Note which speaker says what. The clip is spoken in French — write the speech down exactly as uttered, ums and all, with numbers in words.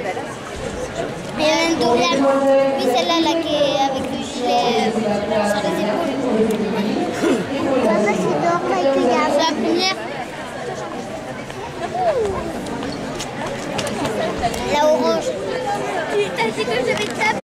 Speaker 1: Il y en a une deuxième. Oui, celle-là là, qui est avec le gilet euh, sur les épaules. Papa, c'est dehors avec les gars. C'est la première. La orange. T'as dit que j'avais tapé.